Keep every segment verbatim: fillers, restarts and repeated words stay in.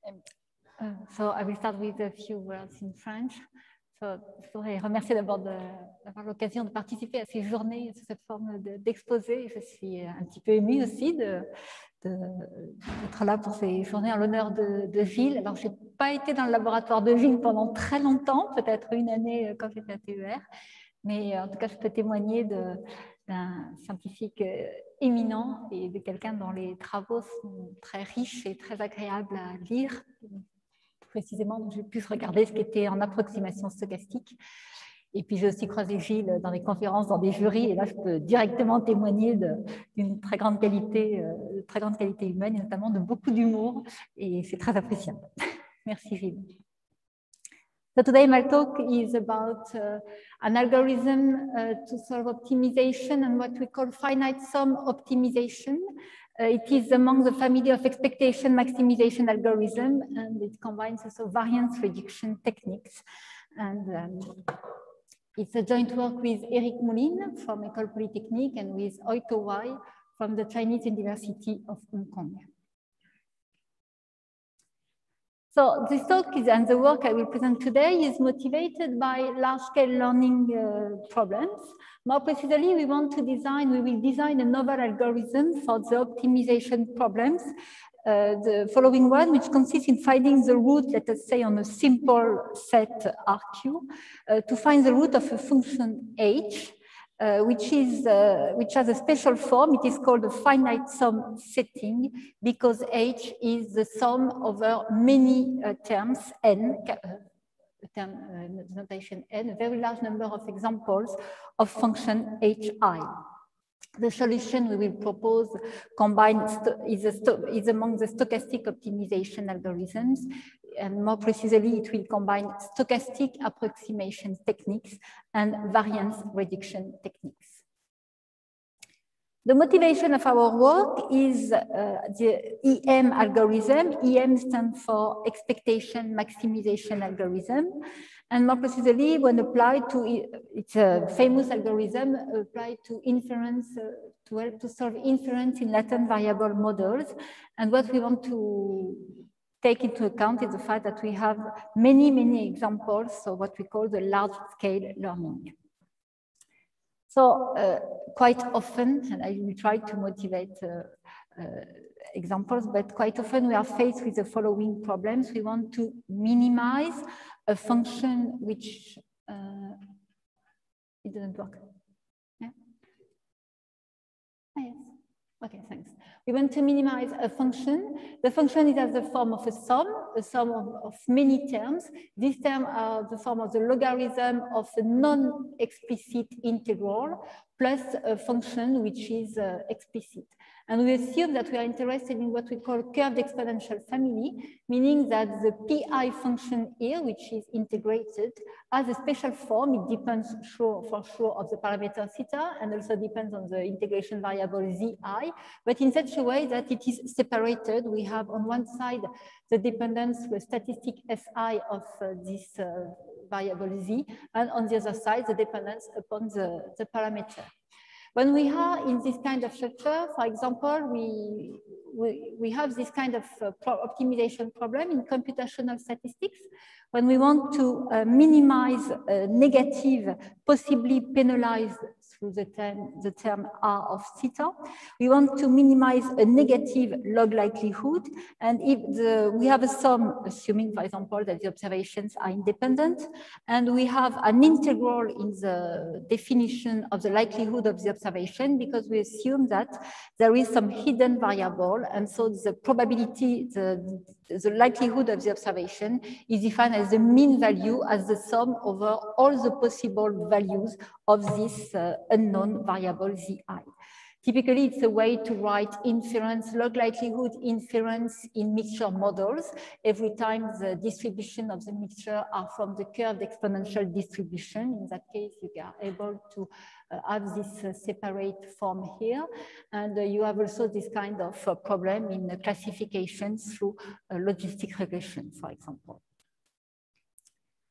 Uh, so I will start with a few words in French. So, je voudrais remercier d'abord d'avoir l'occasion de participer à ces journées sous cette forme d'exposé. Je suis un petit peu émue aussi d'être là pour ces journées en l'honneur de, de Gilles. Alors, je n'ai pas été dans le laboratoire de Gilles pendant très longtemps, peut-être une année quand j'étais à T E R, mais en tout cas, je peux témoigner d'un scientifique éminent et de quelqu'un dont les travaux sont très riches et très agréables à lire. Précisément, j'ai pu regarder ce qui était en approximation stochastique. Et puis, j'ai aussi croisé Gilles dans des conférences, dans des jurys, et là, je peux directement témoigner d'une très grande qualité, euh, très grande qualité humaine, et notamment de beaucoup d'humour, et c'est très appréciable. Merci, Gilles. So today, my talk is about uh, an algorithm uh, to solve optimization and what we call finite sum optimization. Uh, it is among the family of expectation maximization algorithm, and it combines also variance reduction techniques. And um, it's a joint work with Eric Moulin from École Polytechnique and with Oito Wai from the Chinese University of Hong Kong. So this talk is, and the work I will present today is motivated by large-scale learning uh, problems. More precisely, we want to design, we will design a novel algorithm for the optimization problems. Uh, the following one, which consists in finding the root, let us say, on a simple set R Q, uh, to find the root of a function h, Uh, which is uh, which has a special form. It is called a finite sum setting because h is the sum over many uh, terms n, uh, term uh, notation n, a very large number of examples of function hi. The solution we will propose combine is, a is among the stochastic optimization algorithms, and more precisely, it will combine stochastic approximation techniques and variance reduction techniques. The motivation of our work is uh, the E M algorithm. E M stands for expectation maximization algorithm. And more precisely, when applied to, it's a famous algorithm applied to inference, uh, to help to solve inference in latent variable models. And what we want to take into account is the fact that we have many, many examples of what we call the large-scale learning. So uh, quite often, and I will try to motivate uh, uh, examples, but quite often we are faced with the following problems. We want to minimize a function which, uh, it doesn't work. Yeah? Ah, yes. Okay, thanks. We want to minimize a function. The function is as the form of a sum, a sum of, of many terms. These terms are the form of the logarithm of a non-explicit integral plus a function which is uh, explicit. And we assume that we are interested in what we call curved exponential family, meaning that the pi function here, which is integrated, has a special form. It depends sure, for sure of the parameter theta and also depends on the integration variable zi, but in such a way that it is separated. We have on one side the dependence with statistic si of uh, this uh, variable z, and on the other side the dependence upon the, the parameter. When we are in this kind of structure, for example, we, we, we have this kind of uh, pro optimization problem in computational statistics. When we want to uh, minimize a negative, possibly penalized through the term, the term R of theta, we want to minimize a negative log likelihood. And if the, we have a sum, assuming, for example, that the observations are independent, and we have an integral in the definition of the likelihood of the observation, because we assume that there is some hidden variable, and so the probability, the, the likelihood of the observation is defined as the mean value as the sum over all the possible values of this uh, unknown variable zi. Typically, it's a way to write inference, log likelihood inference in mixture models every time the distribution of the mixture are from the curved exponential distribution. In that case, you are able to uh, have this uh, separate form here. And uh, you have also this kind of uh, problem in uh, classification through uh, logistic regression, for example.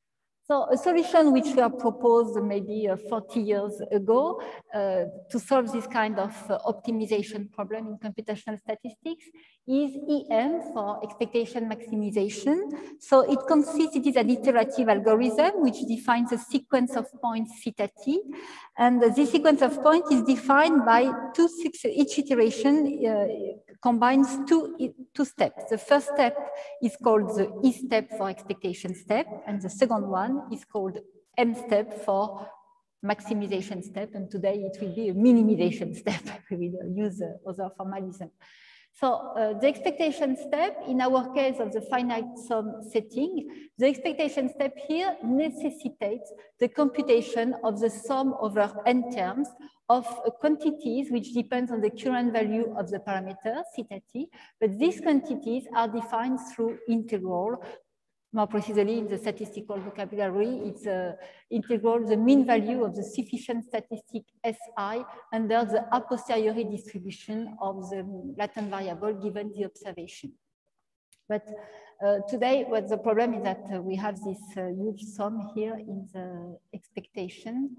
So a solution which we have proposed maybe uh, forty years ago uh, to solve this kind of uh, optimization problem in computational statistics is E M for expectation maximization. So it consists, it is an iterative algorithm which defines a sequence of points theta t. And this sequence of points is defined by two, each iteration uh, combines two, two steps. The first step is called the E step for expectation step, and the second one is called M step for maximization step, and today it will be a minimization step. We will use uh, other formalism. So uh, the expectation step, in our case of the finite sum setting, the expectation step here necessitates the computation of the sum over n terms of uh, quantities which depends on the current value of the parameter, theta t, but these quantities are defined through integral. More precisely, in the statistical vocabulary, it's uh, integral the mean value of the sufficient statistic S I under the a posteriori distribution of the latent variable given the observation. But uh, today, what the problem is that uh, we have this uh, huge sum here in the expectation.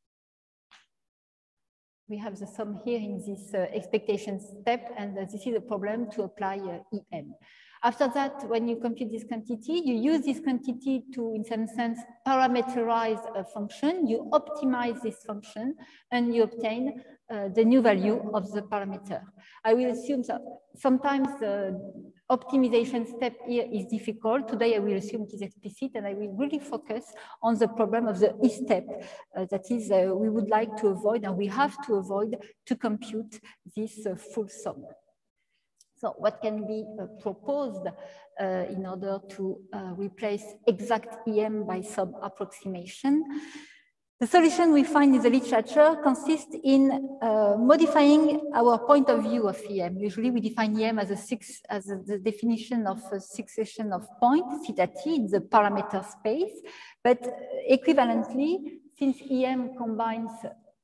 We have the sum here in this uh, expectation step, and uh, this is a problem to apply uh, E M. After that, when you compute this quantity, you use this quantity to, in some sense, parameterize a function, you optimize this function, and you obtain uh, the new value of the parameter. I will assume that sometimes the optimization step here is difficult. Today, I will assume it is explicit, and I will really focus on the problem of the E step. Uh, that is, uh, we would like to avoid, and we have to avoid to compute this uh, full sum. So what can be uh, proposed uh, in order to uh, replace exact E M by some approximation? The solution we find in the literature consists in uh, modifying our point of view of E M. Usually we define E M as, a six, as a, the definition of a succession of points, theta t, in the parameter space. But equivalently, since E M combines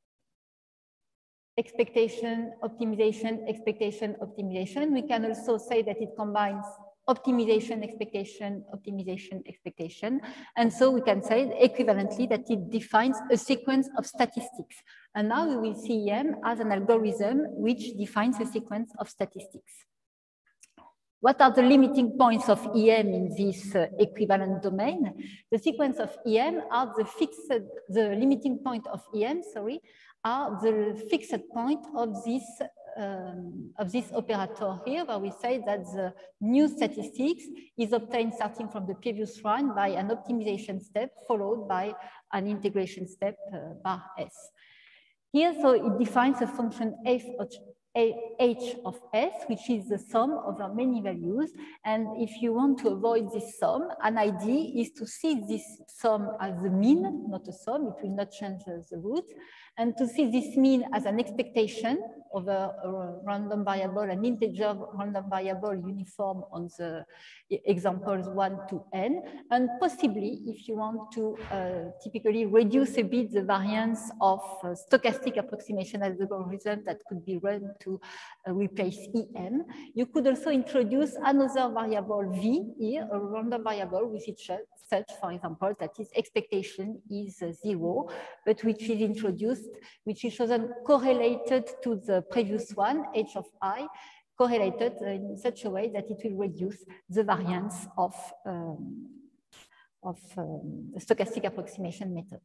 expectation, optimization, expectation, optimization, we can also say that it combines optimization, expectation, optimization, expectation. And so we can say equivalently that it defines a sequence of statistics. And now we will see E M as an algorithm which defines a sequence of statistics. What are the limiting points of E M in this uh, equivalent domain? The sequence of E M are the fixed, the limiting point of E M, sorry, are the fixed point of this um, of this operator here, where we say that the new statistics is obtained starting from the previous one by an optimization step followed by an integration step uh, bar S. Here, so it defines a function f of h of s, which is the sum over many values. And if you want to avoid this sum, an idea is to see this sum as the mean, not a sum, it will not change the root, and to see this mean as an expectation over a random variable, an integer random variable uniform on the examples one to n, and possibly, if you want to uh, typically reduce a bit the variance of uh, stochastic approximation algorithm that could be run to uh, replace E M, you could also introduce another variable v here, a random variable with each such, for example, that is expectation is uh, zero, but which is introduced, which is chosen correlated to the previous one, h of I, correlated in such a way that it will reduce the variance of, um, of um, the stochastic approximation method.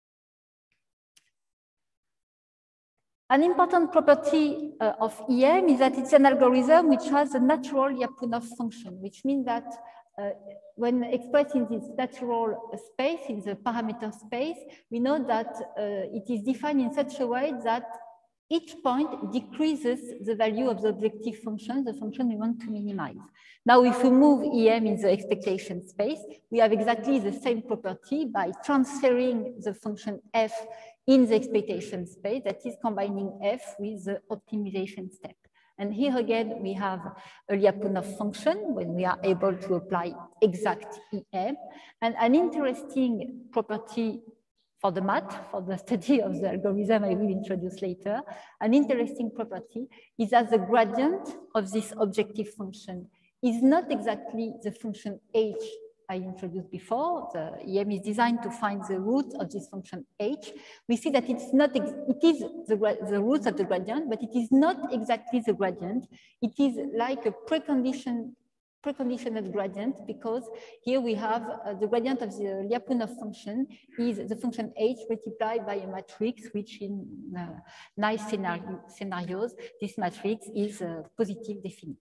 An important property uh, of E M is that it's an algorithm which has a natural Lyapunov function, which means that uh, when expressed in this natural space, in the parameter space, we know that uh, it is defined in such a way that each point decreases the value of the objective function, the function we want to minimize. Now, if we move E M in the expectation space, we have exactly the same property by transferring the function f in the expectation space, that is combining f with the optimization step. And here again, we have a Lyapunov function when we are able to apply exact E M. And an interesting property for the math, for the study of the algorithm I will introduce later, an interesting property is that the gradient of this objective function is not exactly the function h I introduced before, the E M is designed to find the root of this function h. We see that it's not, it is the, the root of the gradient, but it is not exactly the gradient. It is like a precondition, preconditioned gradient, because here we have uh, the gradient of the Lyapunov function is the function h multiplied by a matrix, which in uh, nice scenario, scenarios, this matrix is uh, positive definite.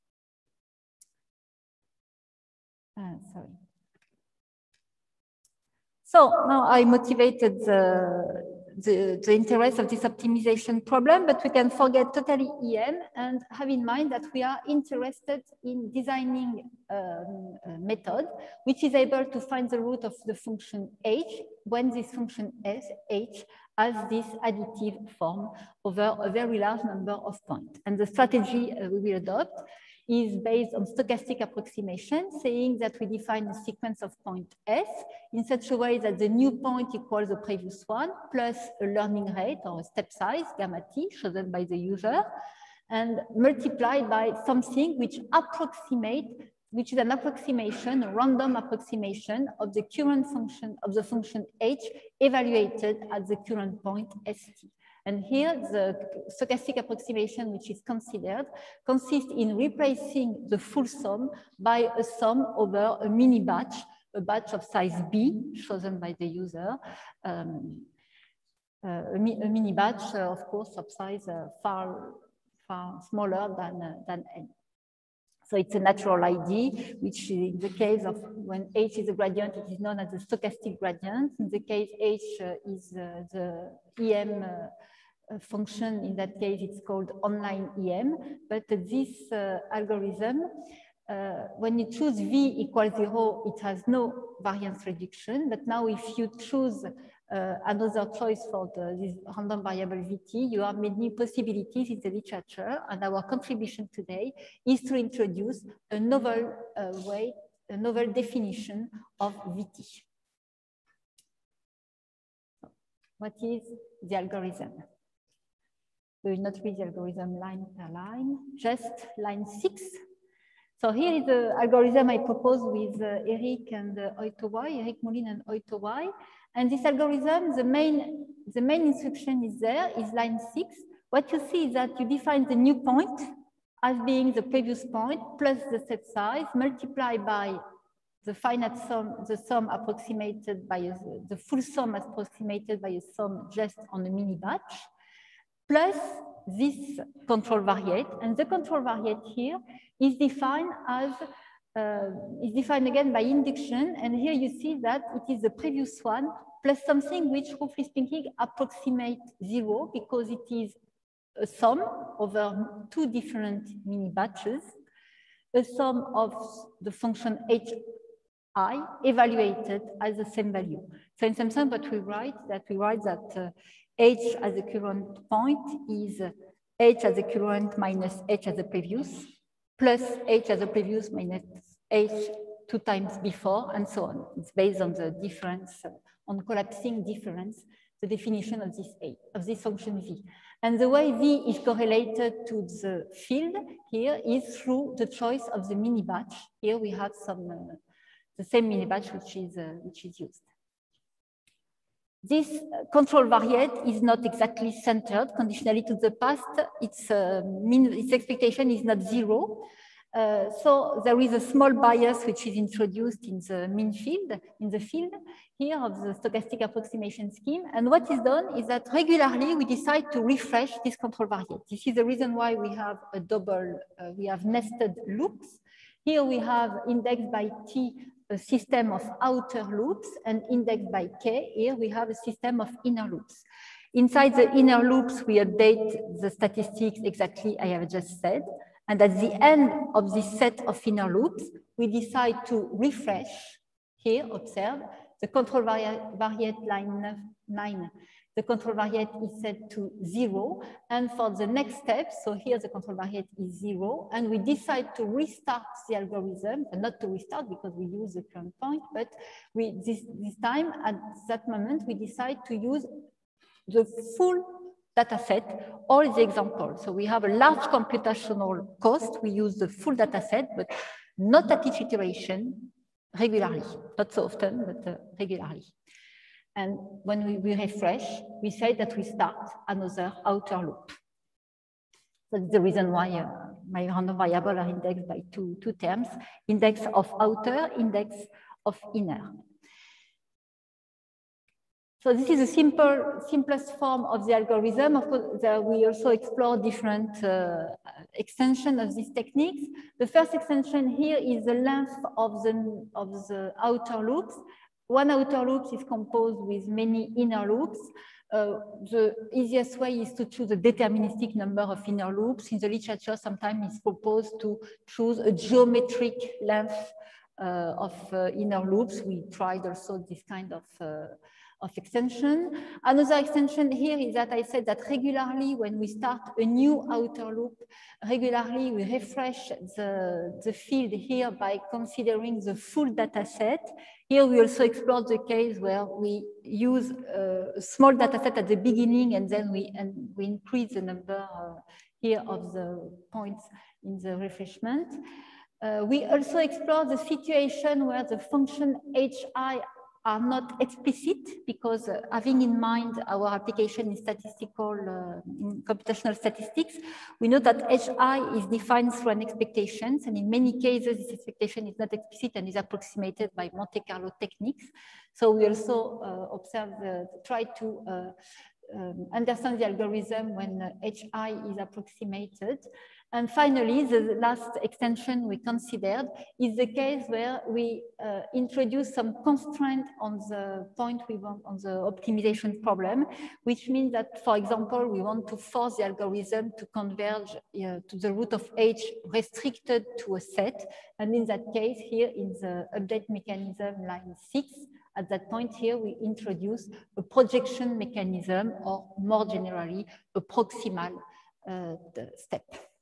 Uh, sorry. So now I motivated the, the, the interest of this optimization problem, but we can forget totally E M and have in mind that we are interested in designing um, a method which is able to find the root of the function h when this function s, h has this additive form over a very large number of points. And the strategy uh, we will adopt is based on stochastic approximation, saying that we define a sequence of point S in such a way that the new point equals the previous one, plus a learning rate or a step size, gamma t, chosen by the user, and multiplied by something which approximate, which is an approximation, a random approximation of the current function of the function h evaluated at the current point st. And here, the stochastic approximation which is considered consists in replacing the full sum by a sum over a mini batch, a batch of size b, chosen by the user, um, uh, a, mi a mini batch, uh, of course, of size uh, far, far smaller than, uh, than n. So it's a natural I D, which in the case of when h is a gradient, it is known as the stochastic gradient. In the case h uh, is uh, the E M uh, function, in that case, it's called online E M. But this uh, algorithm, uh, when you choose V equals zero, it has no variance reduction. But now if you choose uh, another choice for the, this random variable V T, you have many possibilities in the literature. And our contribution today is to introduce a novel uh, way, a novel definition of V T. So what is the algorithm? We will not read the algorithm line per line, just line six. So here is the algorithm I proposed with uh, Eric and uh, Oitowai, Eric Moulin and Oitowai. And this algorithm, the main, the main instruction is there, is line six. What you see is that you define the new point as being the previous point plus the set size multiplied by the finite sum, the sum approximated by a, the full sum approximated by a sum just on a mini batch, plus this control variate. And the control variate here is defined as, uh, is defined again by induction. And here you see that it is the previous one plus something which, roughly speaking, approximate zero, because it is a sum over two different mini batches, a sum of the function hi evaluated as the same value. So in some sense, what we write, that we write that uh, h as the current point is uh, h as the current minus h as the previous, plus h as the previous minus h two times before, and so on. It's based on the difference, uh, on collapsing difference, the definition of this a of this function v. And the way v is correlated to the field here is through the choice of the mini batch. Here we have some uh, the same mini batch which is uh, which is used. This control variate is not exactly centered. Conditionally to the past, its uh, mean its expectation is not zero. Uh, so there is a small bias which is introduced in the mean field, in the field here of the stochastic approximation scheme. And what is done is that regularly we decide to refresh this control variate. This is the reason why we have a double, uh, we have nested loops. Here we have indexed by T a system of outer loops, and indexed by K, here we have a system of inner loops. Inside the inner loops, we update the statistics exactly I have just said. And at the end of this set of inner loops, we decide to refresh, here, observe, the control variate, variate line nine. The control variate is set to zero. And for the next step, so here the control variate is zero. And we decide to restart the algorithm, and not to restart because we use the current point, but we, this, this time, at that moment, we decide to use the full data set, all the examples. So we have a large computational cost. We use the full data set, but not at each iteration, regularly, not so often, but uh, regularly. And when we, we refresh, we say that we start another outer loop. That's the reason why uh, my random variables are indexed by two, two terms, index of outer, index of inner. So this is a simple, simplest form of the algorithm. Of course, there we also explore different uh, extensions of these techniques. The first extension here is the length of the, of the outer loops. One outer loop is composed with many inner loops. Uh, the easiest way is to choose a deterministic number of inner loops. In the literature, sometimes it's proposed to choose a geometric length uh, of uh, inner loops. We tried also this kind of uh, of extension. Another extension here is that I said that regularly when we start a new outer loop, regularly we refresh the, the field here by considering the full data set. Here we also explore the case where we use a small data set at the beginning and then we, and we increase the number uh, here of the points in the refreshment. Uh, we also explore the situation where the function hi are not explicit because uh, having in mind our application in statistical, uh, in computational statistics, we know that hi is defined through an expectation, and in many cases this expectation is not explicit and is approximated by Monte Carlo techniques. So we also uh, observe, the, try to uh, um, understand the algorithm when uh, hi is approximated. And finally, the last extension we considered is the case where we uh, introduce some constraint on the point we want on the optimization problem, which means that, for example, we want to force the algorithm to converge uh, to the root of H restricted to a set. And in that case, here in the update mechanism line six, at that point here, we introduce a projection mechanism, or more generally, a proximal uh, step.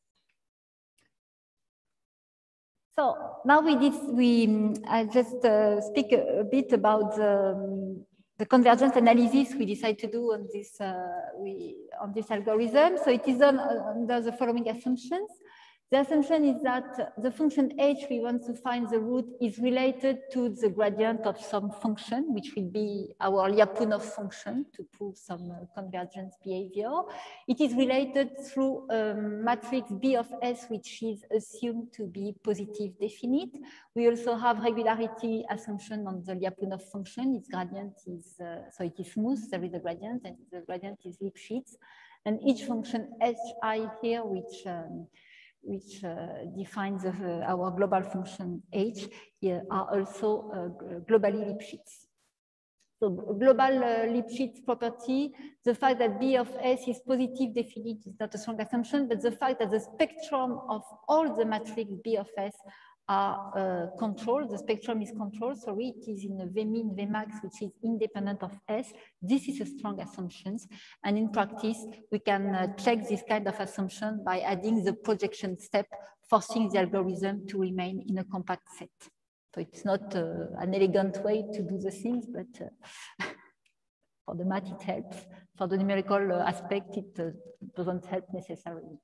So now we did, we, I just uh, speak a, a bit about the, um, the convergence analysis we decided to do on this, uh, we, on this algorithm. So it is done under the following assumptions. The assumption is that the function h we want to find the root is related to the gradient of some function, which will be our Lyapunov function to prove some uh, convergence behavior. It is related through a matrix B of S, which is assumed to be positive definite. We also have regularity assumption on the Lyapunov function. Its gradient is, uh, so it is smooth, there is a gradient, and the gradient is Lipschitz. And each function hi here, which um, which uh, defines uh, our global function h, here are also uh, globally Lipschitz. So global uh, Lipschitz property, the fact that B of S is positive definite is not a strong assumption, but the fact that the spectrum of all the matrix B of S are uh, controlled, the spectrum is controlled, sorry, it is in a Vmin, Vmax, which is independent of S. This is a strong assumption. And in practice, we can uh, check this kind of assumption by adding the projection step, forcing the algorithm to remain in a compact set. So it's not uh, an elegant way to do the things, but uh, for the math, it helps. For the numerical uh, aspect, it uh, doesn't help necessarily.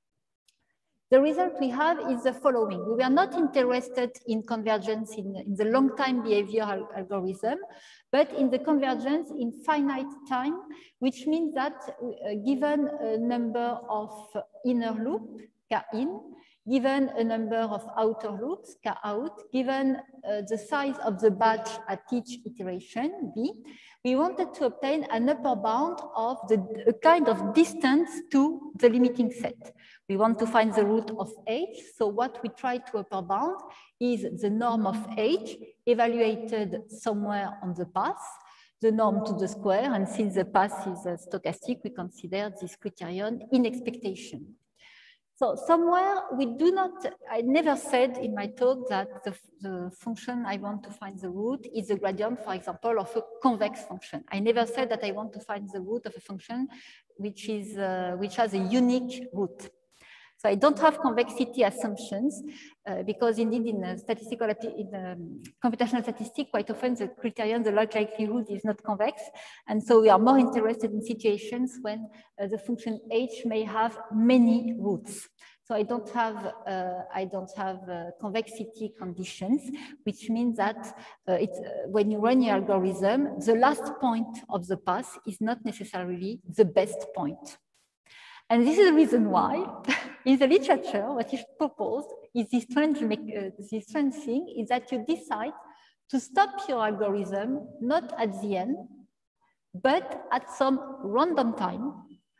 The result we have is the following. We were not interested in convergence in, in the long time behavior al algorithm, but in the convergence in finite time, which means that uh, given a number of inner loop, K in, given a number of outer loops, K out, given uh, the size of the batch at each iteration, B, we wanted to obtain an upper bound of the a kind of distance to the limiting set. We want to find the root of H. So what we try to upper bound is the norm of H evaluated somewhere on the path, the norm to the square. And since the path is uh, stochastic, we consider this criterion in expectation. So somewhere we do not, I never said in my talk that the, the function I want to find the root is the gradient, for example, of a convex function. I never said that I want to find the root of a function which, is, uh, which has a unique root. So I don't have convexity assumptions uh, because indeed in a statistical, in um, computational statistics, quite often the criterion, the log likelihood is not convex. And so we are more interested in situations when uh, the function h may have many roots. So So I don't have, uh, I don't have uh, convexity conditions, which means that uh, it's, uh, when you run your algorithm, the last point of the path is not necessarily the best point. And this is the reason why, in the literature, what is proposed is this strange, uh, this strange thing is that you decide to stop your algorithm not at the end, but at some random time,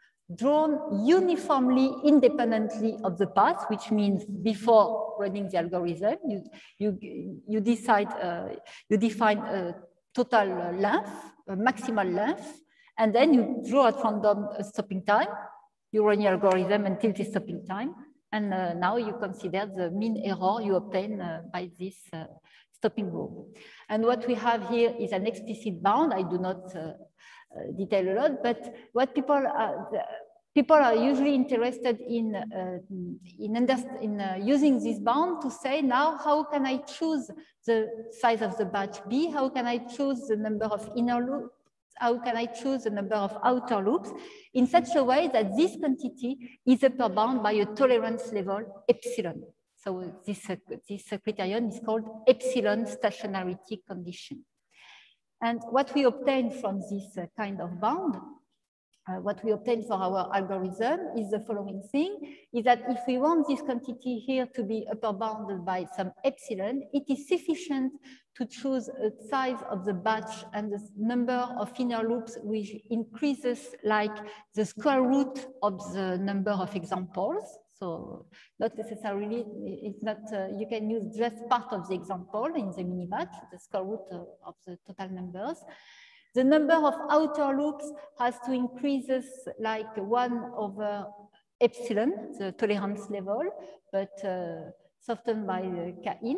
drawn uniformly independently of the path, which means before running the algorithm, you, you, you decide, uh, you define a total length, a maximal length, and then you draw at random a stopping time. You run your algorithm until the stopping time, and uh, now you consider the mean error you obtain uh, by this uh, stopping rule. And what we have here is an explicit bound. I do not uh, Uh, detail a lot, but what people are, people are usually interested in, uh, in, in uh, using this bound to say now, how can I choose the size of the batch B? How can I choose the number of inner loops? How can I choose the number of outer loops in such a way that this quantity is upper bound by a tolerance level epsilon. So this, uh, this criterion is called epsilon stationarity condition. And what we obtain from this uh, kind of bound, uh, what we obtain for our algorithm is the following thing, is that if we want this quantity here to be upper bounded by some epsilon, it is sufficient to choose a size of the batch and the number of inner loops which increases like the square root of the number of examples. So not necessarily, it's not, uh, you can use just part of the example in the mini batch, the square root uh, of the total numbers. The number of outer loops has to increase like one over epsilon, the tolerance level, but uh, softened by the K in,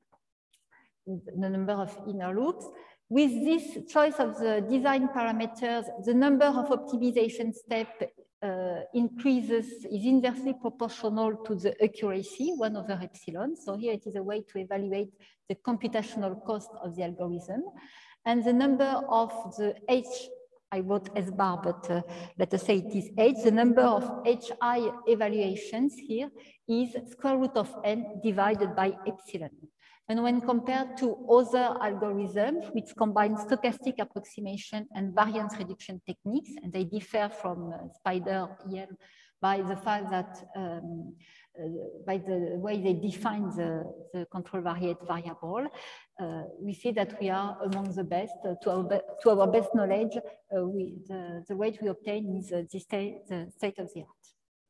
the number of inner loops. With this choice of the design parameters, the number of optimization steps uh, increases, is inversely proportional to the accuracy, one over epsilon. So here it is a way to evaluate the computational cost of the algorithm. And the number of the H, I wrote S bar, but uh, let us say it is H, the number of H I evaluations here is square root of n divided by epsilon. And when compared to other algorithms, which combine stochastic approximation and variance reduction techniques, and they differ from uh, Spider E M by the fact that, um, uh, by the way they define the, the control variate variable, uh, we see that we are among the best. Uh, to, our be to our best knowledge, uh, we, the, the rate we obtain is uh, the, state, the state of the art.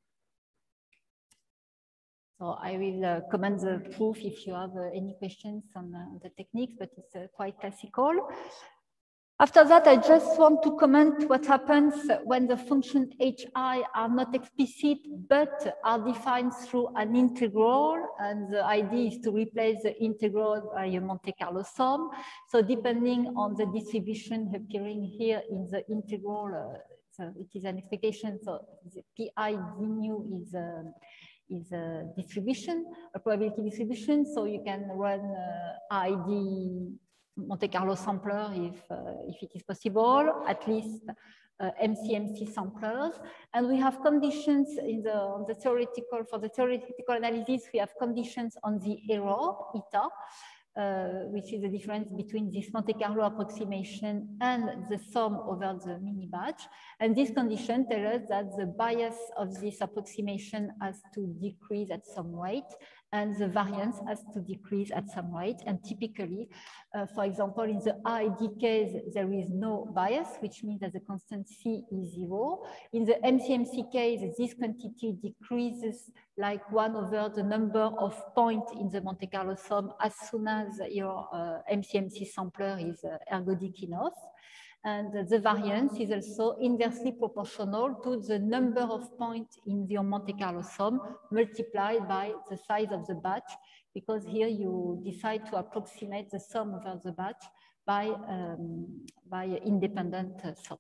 So I will uh, comment the proof if you have uh, any questions on uh, the techniques, but it's uh, quite classical. After that, I just want to comment what happens when the function hi are not explicit, but are defined through an integral. And the idea is to replace the integral by a Monte Carlo sum. So depending on the distribution appearing here in the integral, uh, so it is an expectation. So the pi d nu is uh, is a distribution, a probability distribution. So you can run uh, I D Monte Carlo sampler if, uh, if it is possible, at least uh, M C M C samplers. And we have conditions in the, on the theoretical, for the theoretical analysis, we have conditions on the error, eta, Uh, which is the difference between this Monte Carlo approximation and the sum over the mini batch. And this condition tells us that the bias of this approximation has to decrease at some rate, and the variance has to decrease at some rate. And typically, uh, for example, in the I D case, there is no bias, which means that the constant C is zero. In the M C M C case, this quantity decreases like one over the number of points in the Monte Carlo sum as soon as your uh, M C M C sampler is uh, ergodic enough. And uh, the variance is also inversely proportional to the number of points in your Monte Carlo sum multiplied by the size of the batch, because here you decide to approximate the sum over the batch by, um, by independent uh, sum.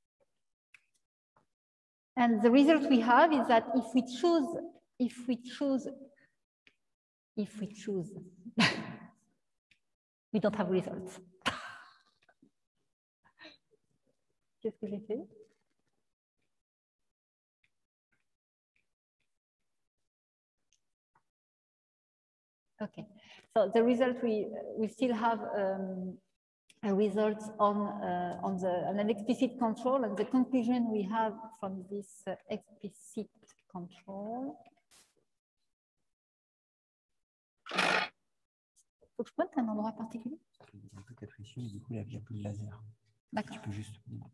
And the result we have is that if we choose, if we choose, if we choose, we don't have results. Qu'est-ce que j'ai fait? Okay, so the result we we still have um, a result on uh, on the on an explicit control, and the conclusion we have from this uh, explicit control. Faut que je pointe un endroit particulier? Un peu capricieux, et du coup, la virgule laser. D'accord. Tu peux juste.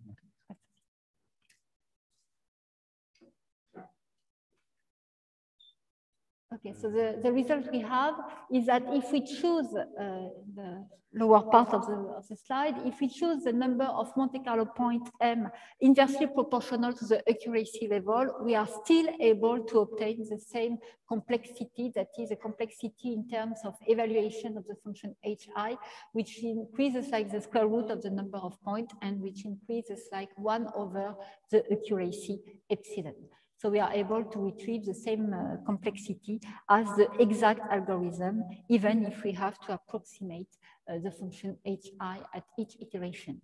Okay, so the, the result we have is that if we choose uh, the lower part of the, of the slide, if we choose the number of Monte Carlo point M inversely proportional to the accuracy level, we are still able to obtain the same complexity, that is a complexity in terms of evaluation of the function hi, which increases like the square root of the number of points and which increases like one over the accuracy epsilon. So we are able to retrieve the same uh, complexity as the exact algorithm, even if we have to approximate uh, the function hi at each iteration.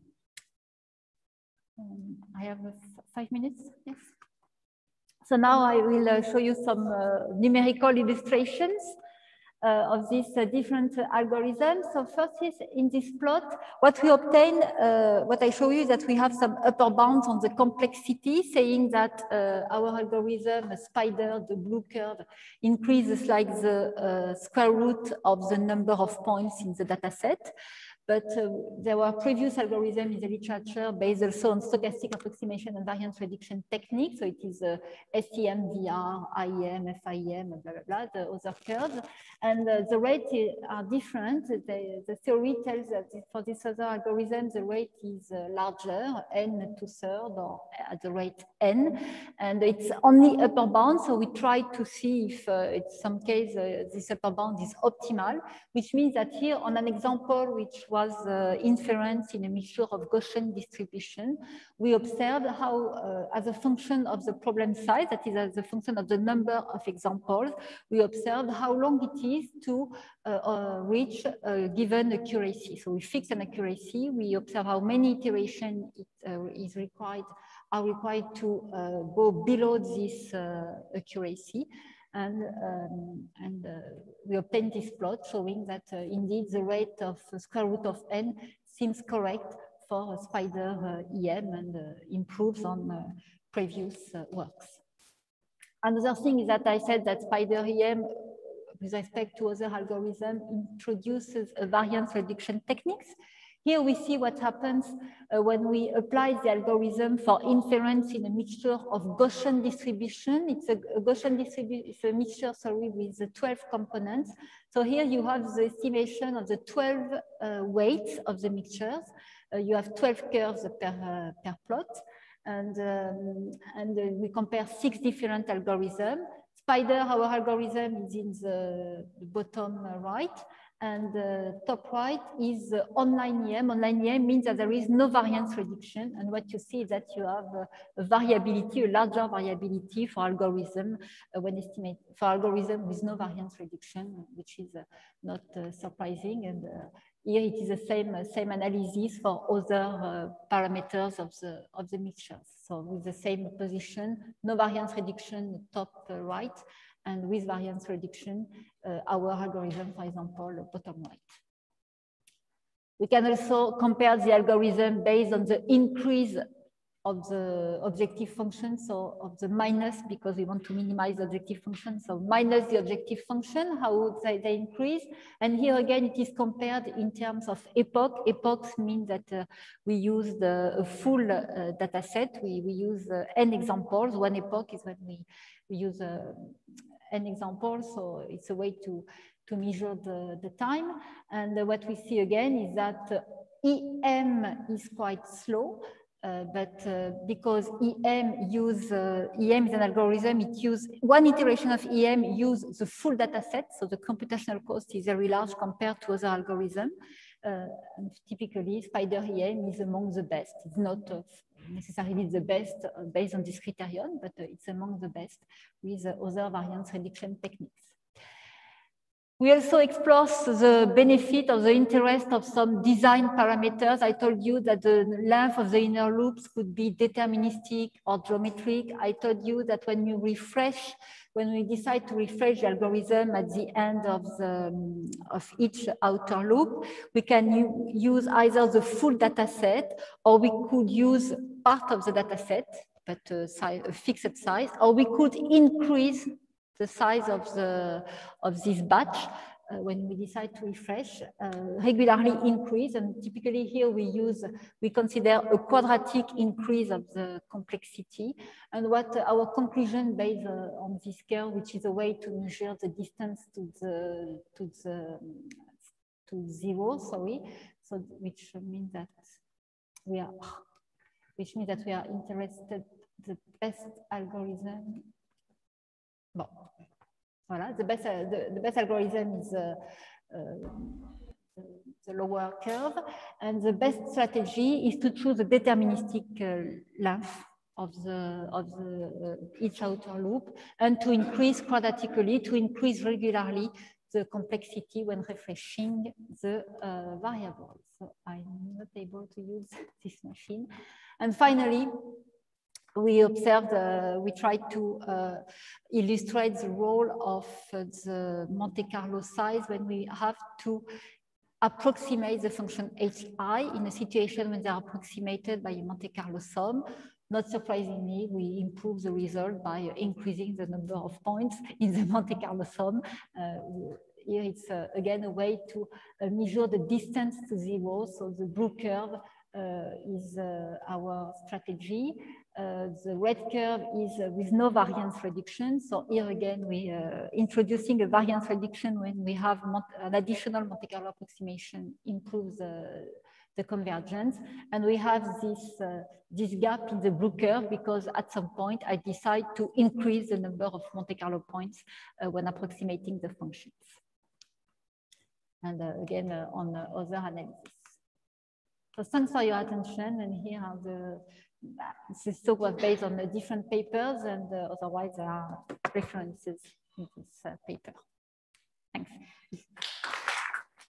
Um, I have uh, five minutes, yes. So now I will uh, show you some uh, numerical illustrations Uh, of these uh, different uh, algorithms. So first is in this plot, what we obtain, uh, what I show you is that we have some upper bounds on the complexity, saying that uh, our algorithm, spider, the blue curve, increases like the uh, square root of the number of points in the data set. But uh, there were previous algorithms in the literature based also on stochastic approximation and variance reduction techniques. So it is uh, S E M, V R, I E M, F I E M, blah, blah, blah, the other curves. And uh, the rates are different. The, the theory tells that for this other algorithm, the rate is uh, larger, n two thirds, or at the rate n. And it's only upper bound. So we try to see if uh, in some case uh, this upper bound is optimal, which means that here on an example, which was was uh, inference in a mixture of Gaussian distribution, we observed how, uh, as a function of the problem size, that is as a function of the number of examples, we observed how long it is to uh, uh, reach a given accuracy. So we fix an accuracy, we observe how many iterations it uh, is required, are required to uh, go below this uh, accuracy. And, um, and uh, we obtained this plot showing that uh, indeed the rate of uh, square root of n seems correct for uh, spider uh, E M and uh, improves on uh, previous uh, works. Another thing is that I said that spider E M with respect to other algorithms introduces a variance reduction techniques. Here we see what happens uh, when we apply the algorithm for inference in a mixture of Gaussian distribution. It's a, a Gaussian distribution, it's a mixture, sorry, with the twelve components. So here you have the estimation of the twelve uh, weights of the mixtures. Uh, you have twelve curves per, uh, per plot. And, um, and uh, we compare six different algorithms. Spider, our algorithm is in the, the bottom right. And the top right is uh, online E M. Online E M means that there is no variance reduction. And what you see is that you have a, a variability, a larger variability for algorithm uh, when estimate for algorithm with no variance reduction, which is uh, not uh, surprising. And uh, here it is the same uh, same analysis for other uh, parameters of the of the mixtures. So with the same position, no variance reduction, top uh, right. And with variance reduction, uh, our algorithm, for example, bottom right. We can also compare the algorithm based on the increase of the objective function, so of the minus, because we want to minimize the objective function, so minus the objective function, how they, they increase. And here again, it is compared in terms of epoch. Epochs mean that uh, we use the a full uh, data set. We, we use uh, n examples. One epoch is when we, we use uh, n examples, so it's a way to, to measure the, the time. And uh, what we see again is that uh, E M is quite slow. Uh, but uh, because E M use uh, E M is an algorithm, it use one iteration of E M use the full data set, so the computational cost is very large compared to other algorithms. Uh, and typically, spider E M is among the best. It's not uh, necessarily the best uh, based on this criterion, but uh, it's among the best with uh, other variance reduction techniques. We also explore the benefit of the interest of some design parameters. I told you that the length of the inner loops could be deterministic or geometric. I told you that when you refresh, when we decide to refresh the algorithm at the end of, the, of each outer loop, we can use either the full data set, or we could use part of the data set, but a, size, a fixed size, or we could increase the size of the of this batch uh, when we decide to refresh, uh, regularly increase, and typically here we use we consider a quadratic increase of the complexity. And what uh, our conclusion based uh, on this curve, which is a way to measure the distance to the to the to zero, sorry, so which means that we are which means that we are interested the best algorithm. Bon. Voilà, the best, uh, the, the best algorithm is uh, uh, the, the lower curve, and the best strategy is to choose a deterministic uh, length of the of the uh, each outer loop, and to increase quadratically, to increase regularly the complexity when refreshing the uh, variables. So I'm not able to use this machine. And finally, we observed, uh, we tried to uh, illustrate the role of uh, the Monte Carlo size when we have to approximate the function hi in a situation when they are approximated by a Monte Carlo sum. Not surprisingly, we improve the result by increasing the number of points in the Monte Carlo sum. Uh, here it's uh, again a way to uh, measure the distance to zero. So the blue curve uh, is uh, our strategy. Uh, the red curve is uh, with no variance reduction. So here again, we are uh, introducing a variance reduction when we have an additional Monte Carlo approximation improves uh, the convergence. And we have this, uh, this gap in the blue curve because at some point I decide to increase the number of Monte Carlo points uh, when approximating the functions. And uh, again, uh, on uh, other analysis. So thanks for your attention. And here are the This talk was based on the different papers, and uh, otherwise there are references in this uh, paper. Thanks.